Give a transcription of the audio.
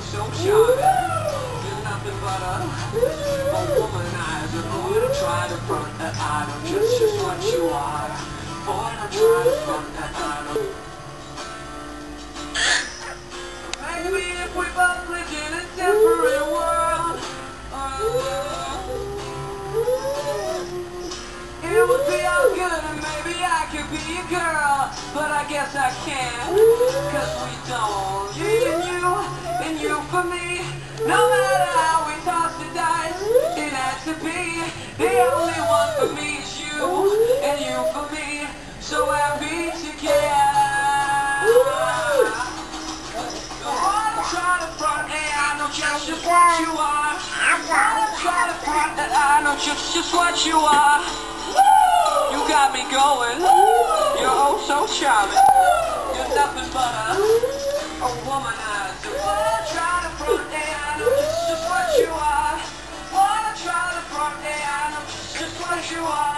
so charming. You're nothing but a womanizer. Boy, don't try to front that I know just what you are. Boy, don't try to front that I know. Maybe if we both lived in a separate world, it would be all good and maybe I could be a girl. But I guess I can't, cause we don't. And you for me. No matter how we toss the dice, it had to be. The only one for me is you, and you for me. So happy together. I'm trying to front, and I know just what you are. I'm trying to front, and I know just what you are. You got me going. You're oh so charming. You're nothing but a womanizer. Wanna try to front, and I know just what you are. Wanna try to front, and I know just what you are.